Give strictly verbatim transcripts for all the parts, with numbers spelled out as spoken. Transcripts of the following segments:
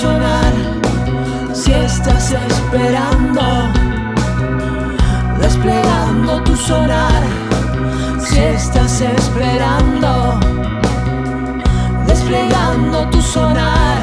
sonar. Si estás esperando, desplegando tu sonar. Si estás esperando, desplegando tu sonar.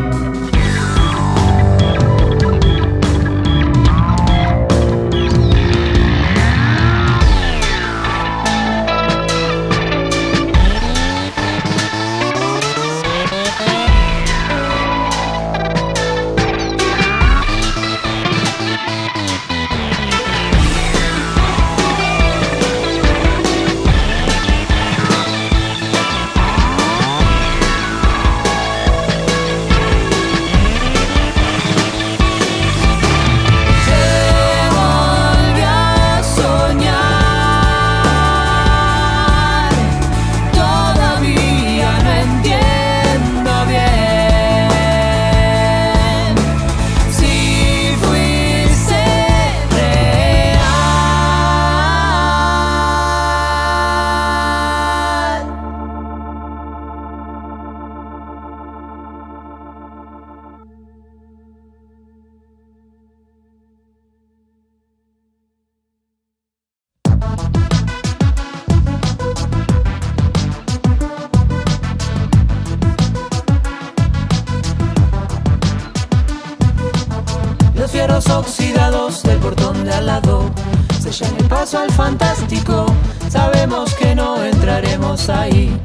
Los fierros oxidados del portón de al lado sellan el paso al fantástico. Sabemos que no entraremos ahí.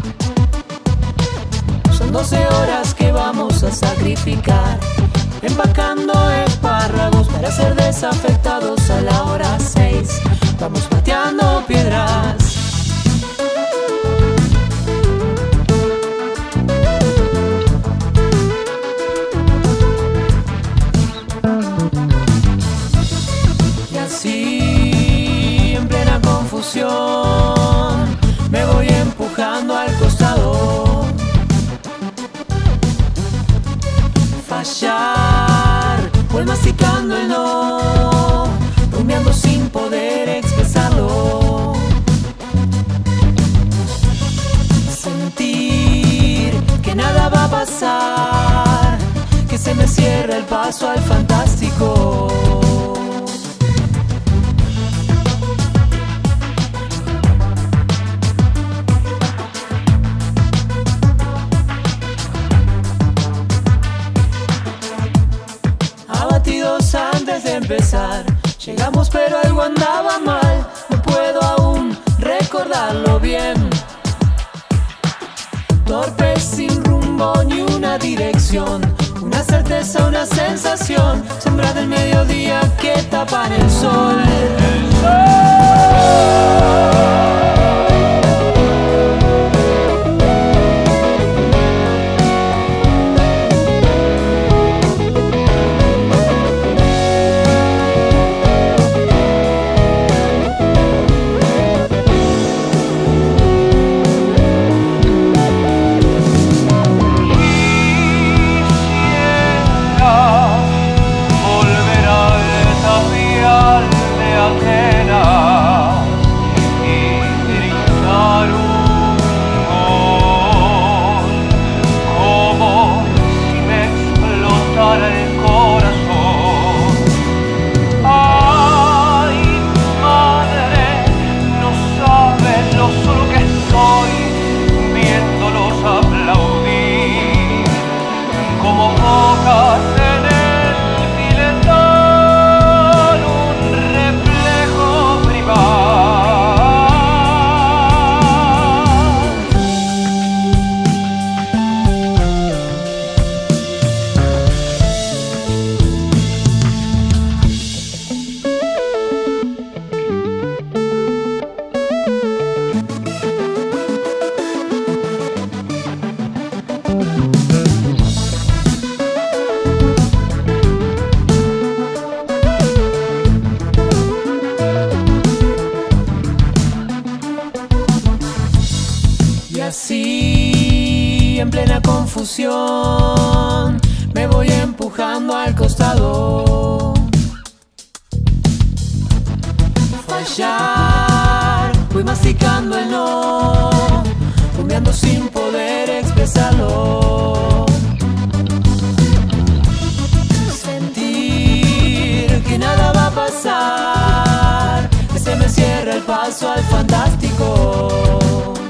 Son doce horas que vamos a sacrificar, empacando espárragos para ser desafectados a la hora seis. Vamos pateando piedras. Así, en plena confusión, me voy empujando al costado. Fallar, voy masticando el no, rumiando sin poder expresarlo. Sentir que nada va a pasar, que se me cierra el paso al fantástico. Antes de empezar, llegamos pero algo andaba mal. No puedo aún recordarlo bien. Torpe, sin rumbo ni una dirección, una certeza, una sensación, sombra del mediodía que tapan el sol. El sol. así, en plena confusión, me voy empujando al costado. Fallar, voy masticando el no, rumiando sin poder expresarlo. pasar, que se me cierra el paso al fantástico.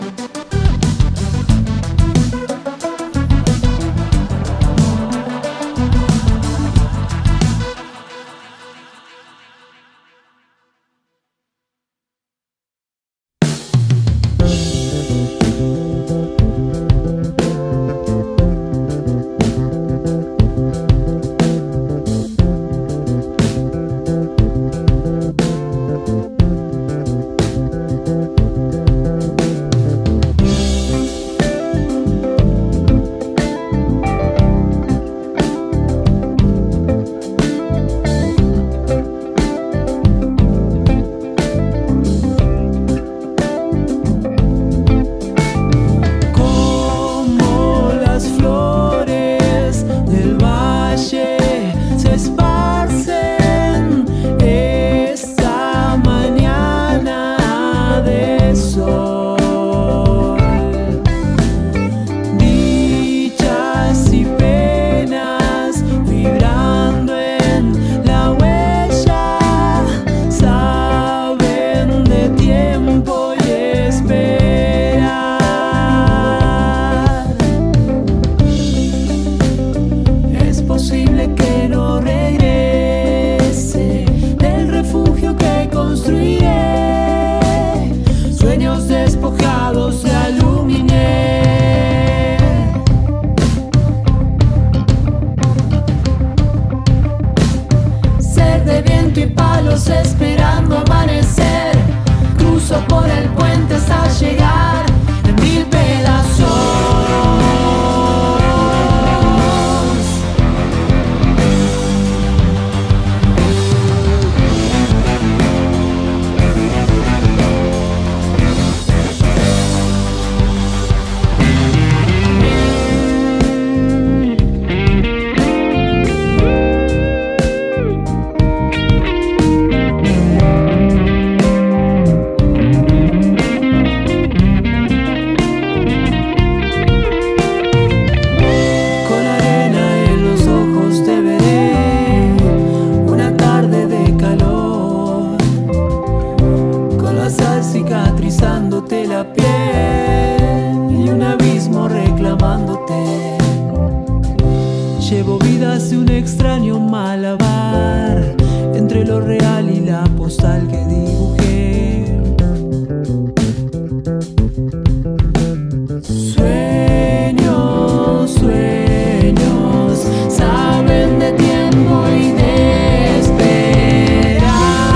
Esperando amanecer, cruzo por el puente hasta llegar en mil pedazos. Cicatrizándote la piel y un abismo reclamándote. Llevo vidas de un extraño malabar entre lo real y la postal que dibujé. Sueños, sueños, saben de tiempo y de esperar.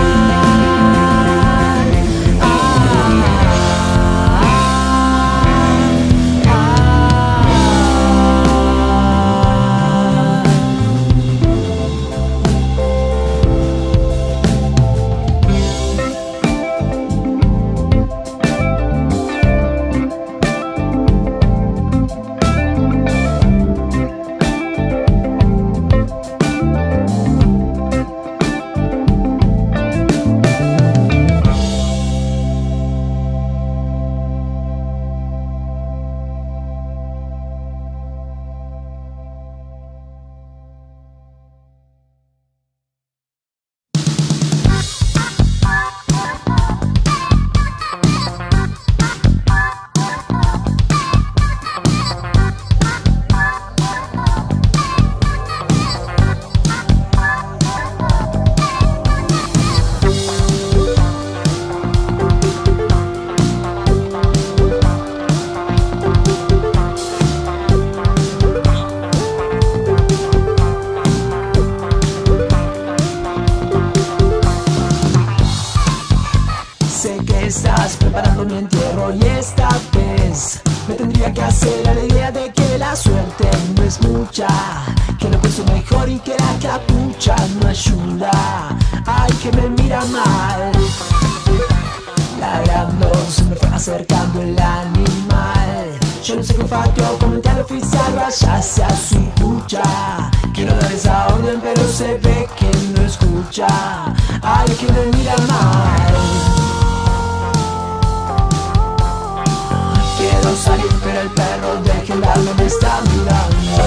Estás preparando mi entierro y esta vez me tendría que hacer a la idea de que la suerte no es mucha, que lo pienso mejor y que la capucha no ayuda. Ay, que me mira mal, ladrando se me fue acercando el animal. Yo no sé qué olfateó, comenté al oficial, váyase a su pucha. Quiero dar esa orden pero se ve que no escucha. Ay, que me mira mal. Quiero salir pero el perro de gendarme me está mirando.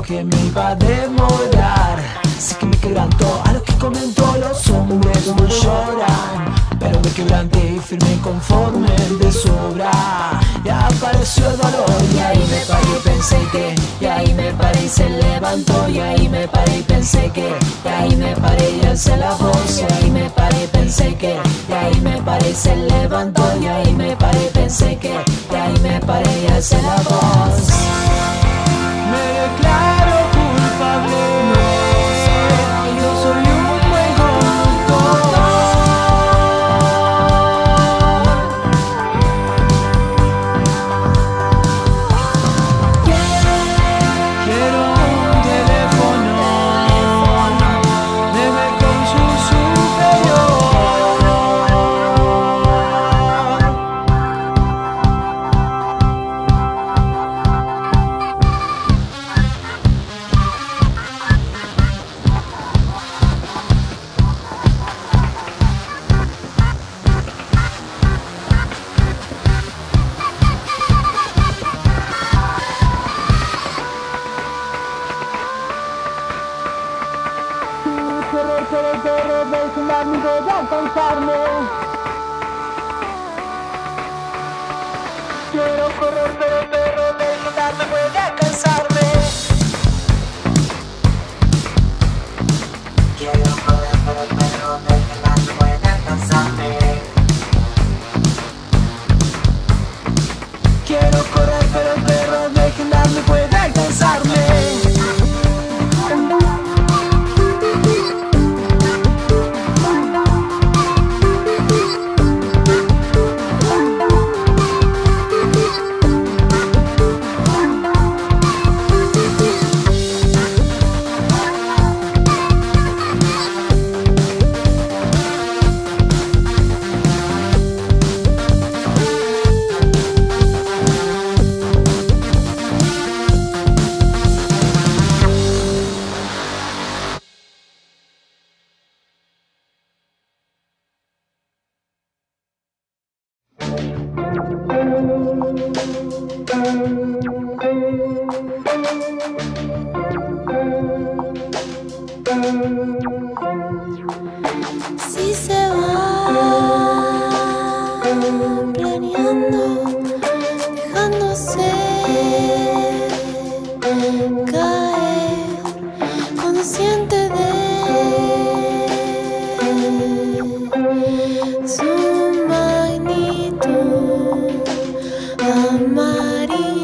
que me iba a demorar. Así que me quebrantó, a lo que comentó los hombres no lloran, pero me quebranté y firme conforme de sobra. Y apareció el dolor y ahí me paré y pensé que, y ahí me paré y se levantó. Y ahí me paré y pensé que, y ahí me paré y alcé la voz. Y ahí me paré y pensé que, y ahí me paré y se levantó. Y ahí me paré y pensé que, y ahí me paré y alcé la voz. Me declaro culpable, yo soy un buen conductor. Quiero un teléfono, debe con su superior. Correr, correr, correr, vecinal, ni voy a alcanzarme. Quiero correr, pero el perro vecinal no puede alcanzarme. Quiero correr, pero el perro vecinal no puede alcanzarme. Quiero correr, pero el perro vecinal no puede alcanzarme. Si se va planeando, dejándose caer, consciente de su magnitud amarilla.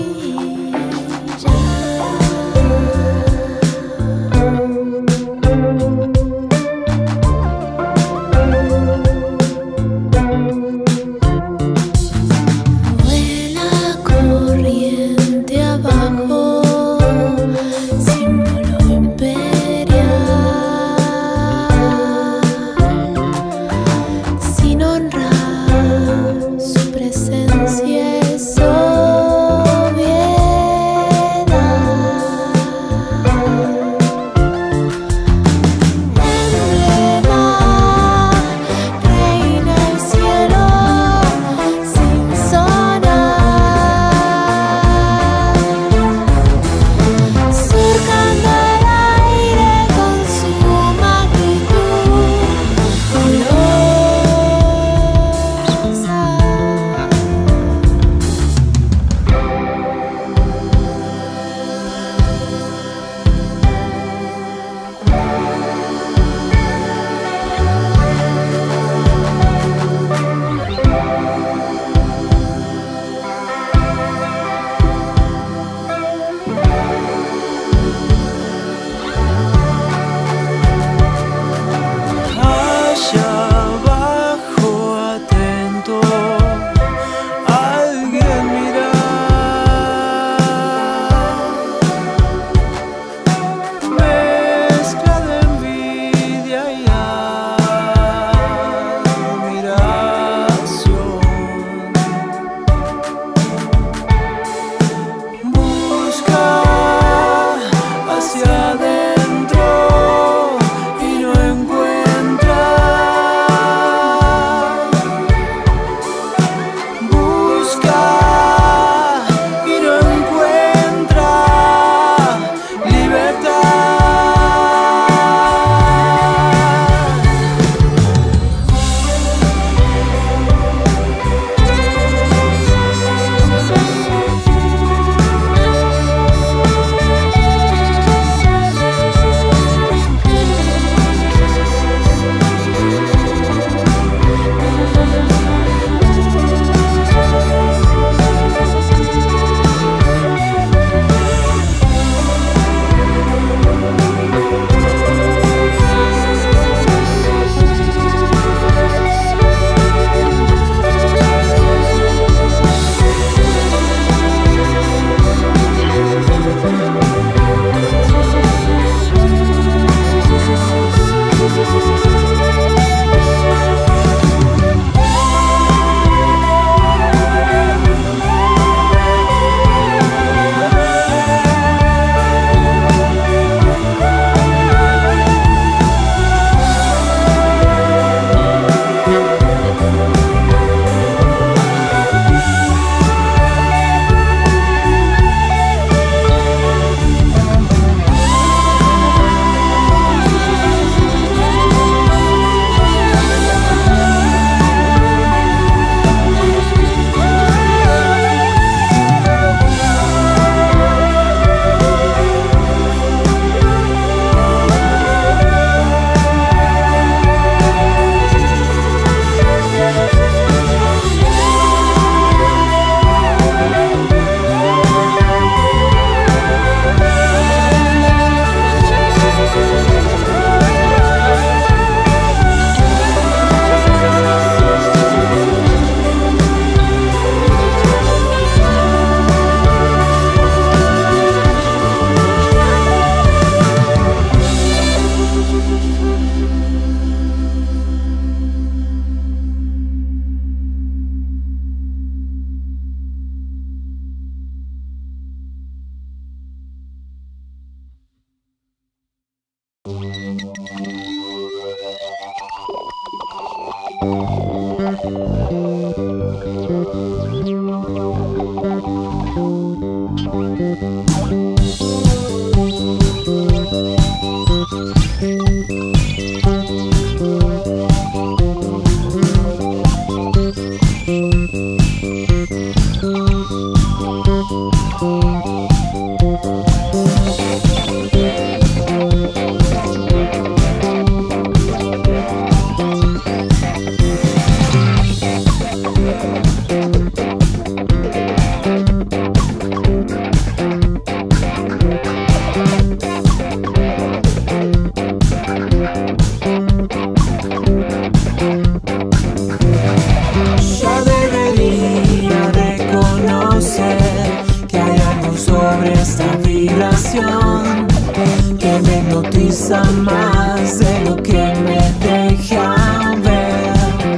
Que me hipnotiza más de lo que me deja ver.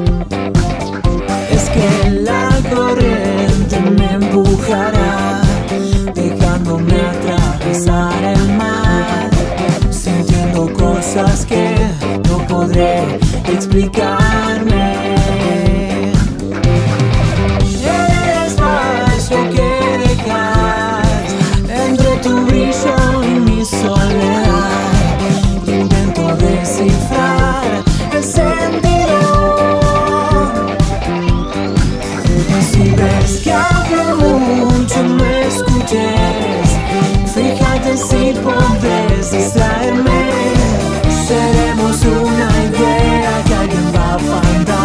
Es que la corriente me empujará, dejándome atravesar el mar, sintiendo cosas que no podré explicarme. El espacio que dejas entre tu brillo y mi soledad, intento descifrar el sentido. Si ves que hablo mucho, me escuches, fíjate si podés distraerme. Seremos una idea que alguien va a fantasear.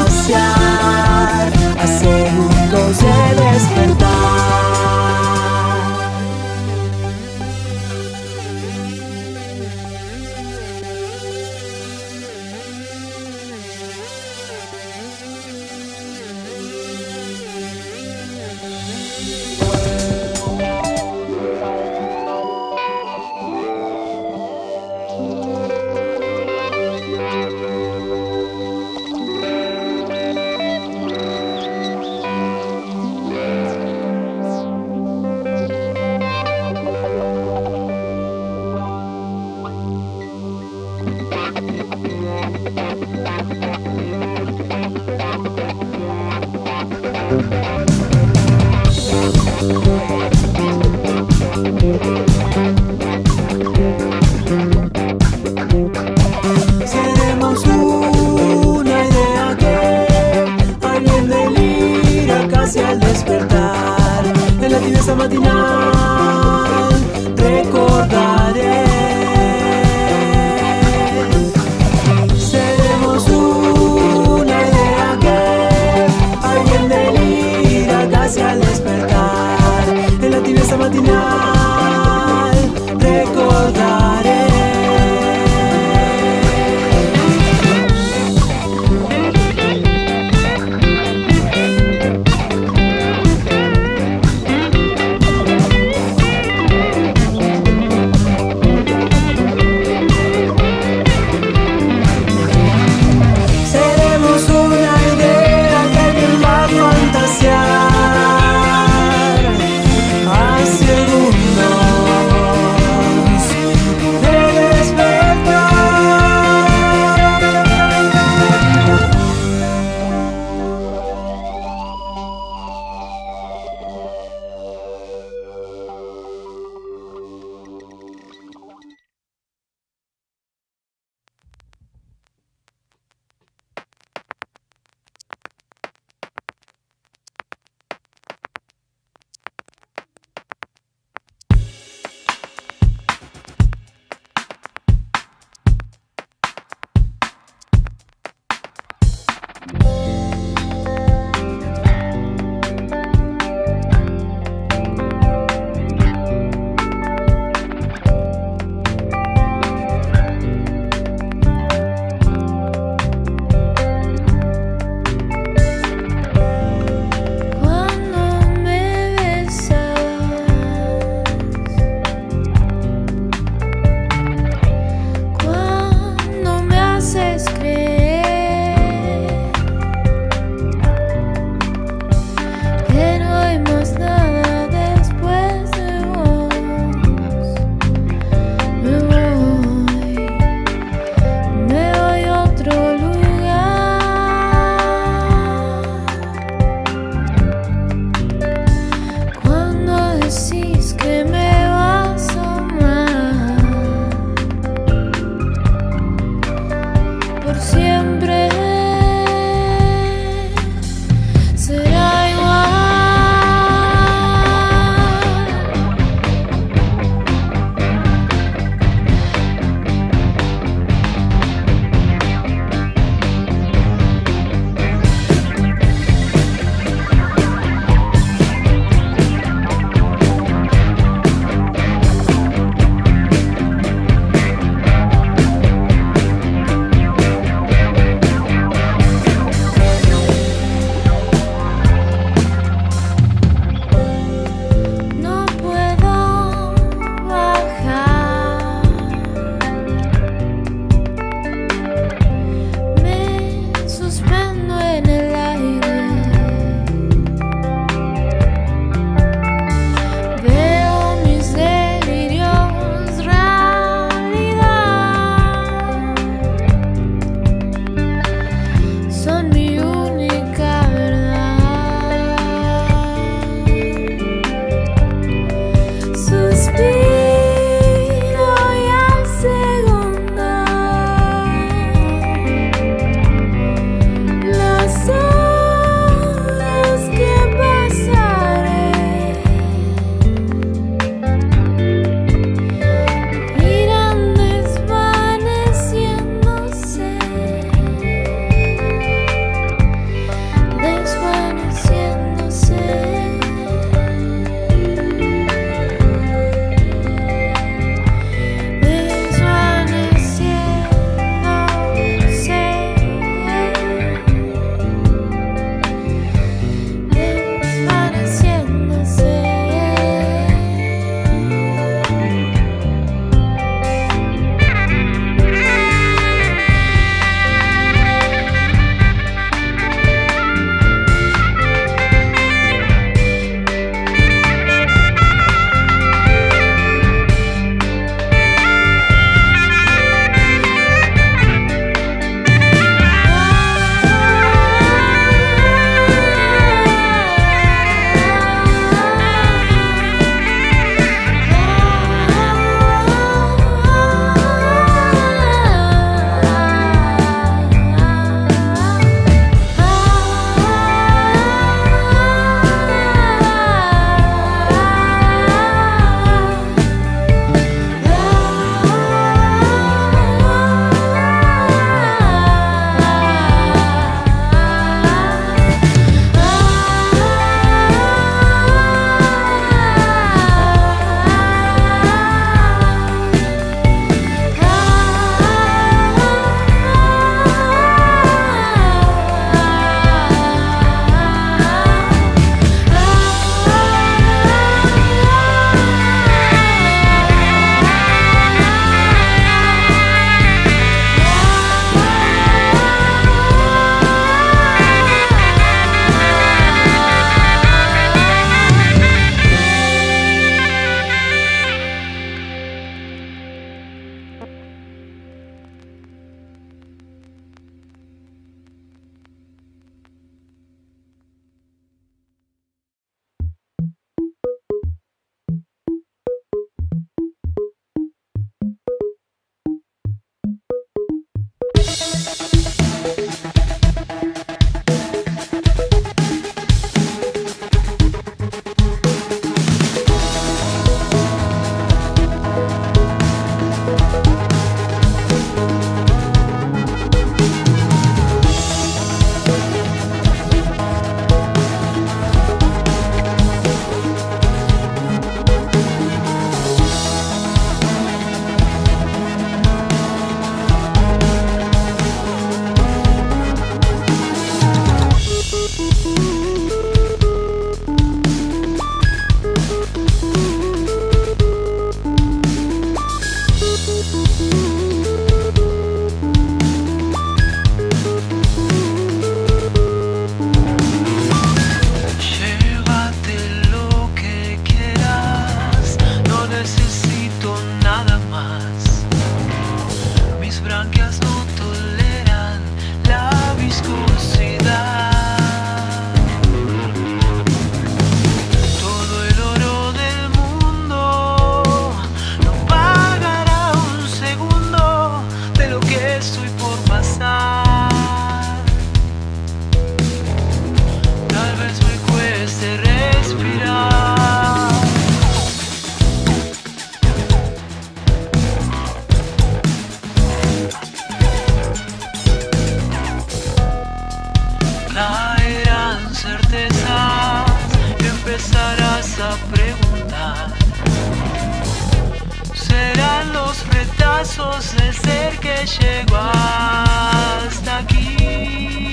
sos el ser que llegó hasta aquí.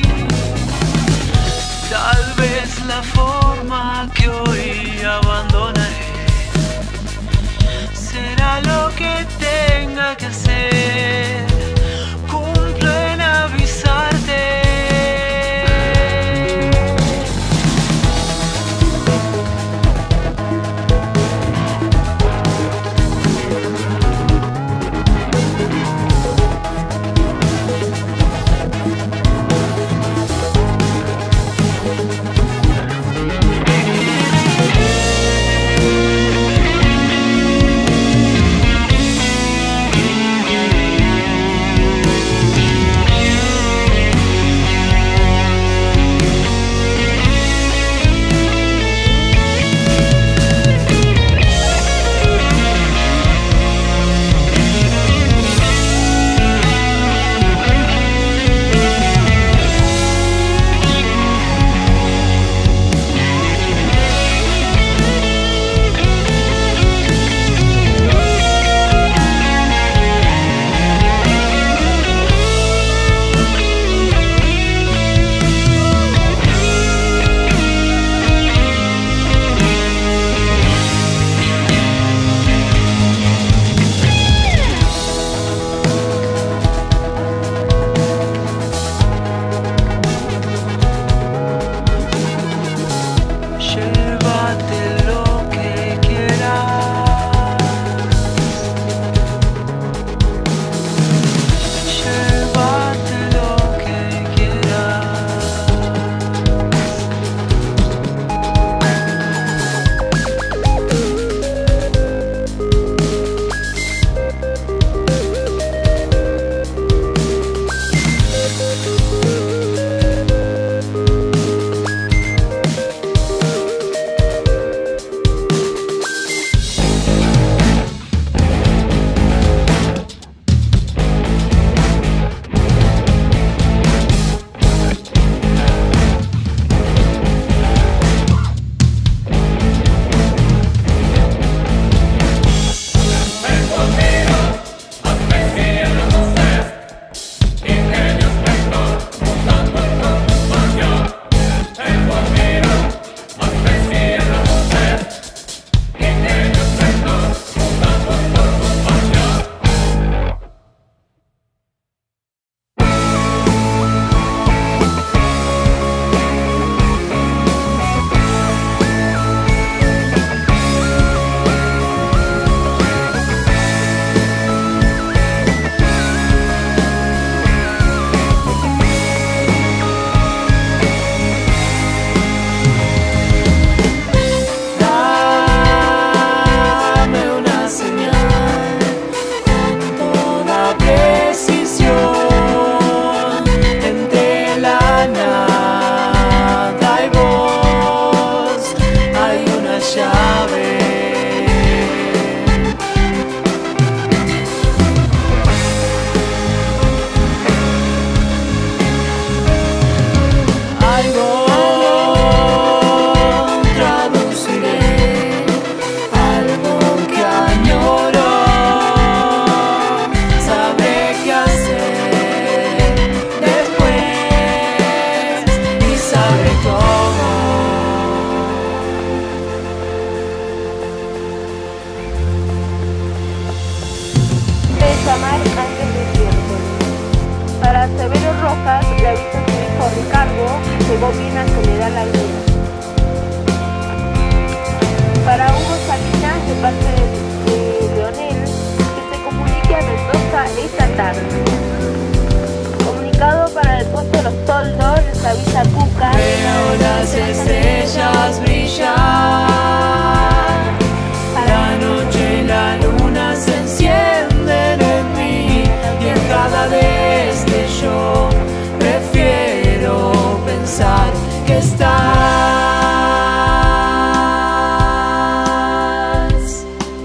Tal vez la forma que hoy abandonaré será lo que tenga que hacer. Cumplo en avisarte. Amar antes de tiempo. Para Severo Rojas le avisa a su hijo Ricardo que Bobina se le da la idea. Para Hugo Salinas, de parte de, de Leonel, que se comunique a Mendoza esta tarde. Comunicado para el puesto de los toldos, les avisa Cuca. Veo las estrellas brillar, la noche y la luna se encienden en mí, y en cada destello prefiero pensar que estás.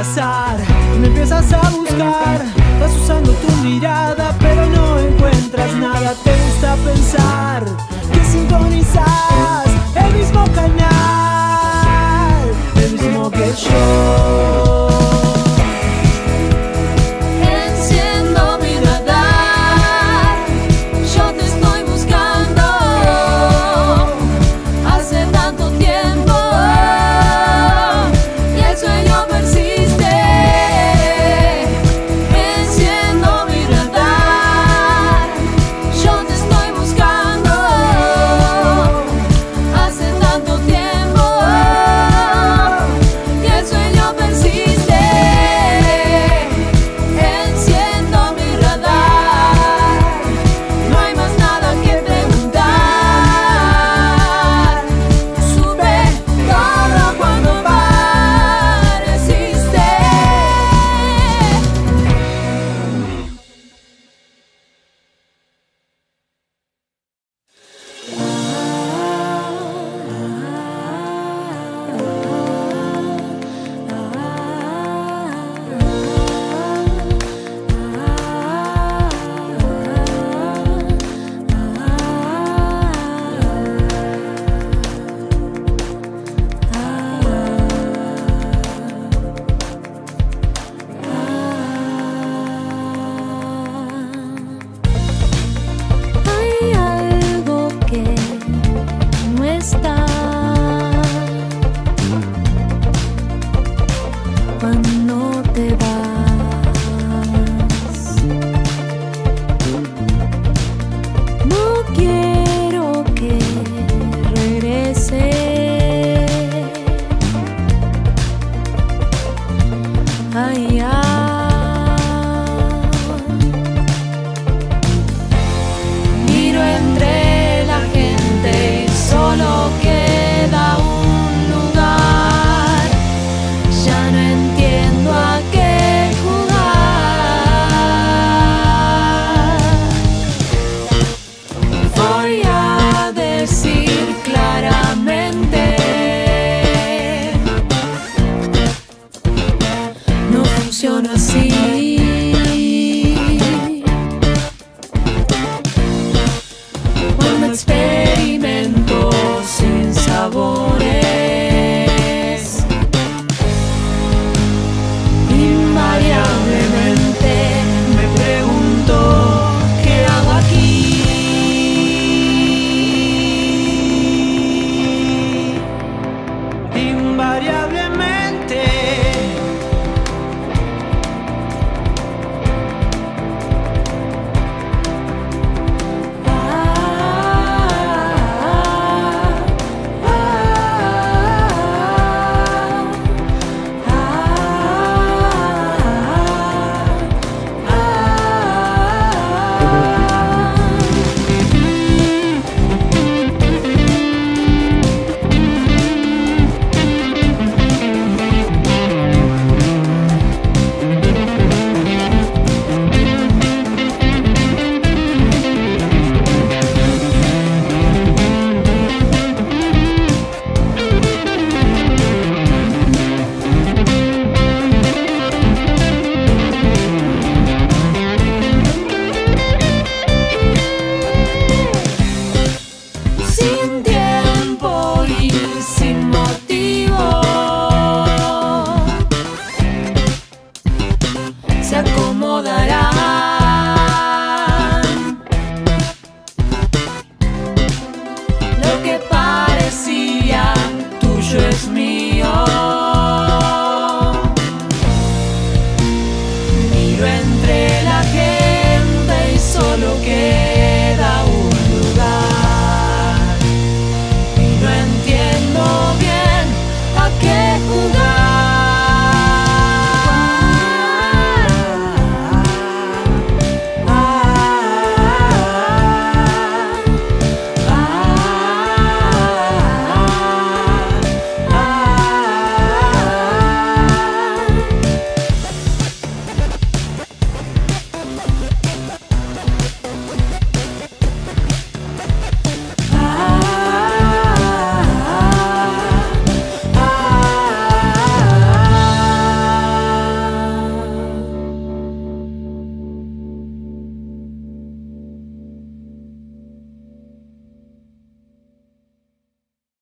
pasar y me empiezas a buscar. Vas usando tu mirada pero no encuentras nada. Te gusta pensar que sintonizas el mismo canal, el mismo que yo. Así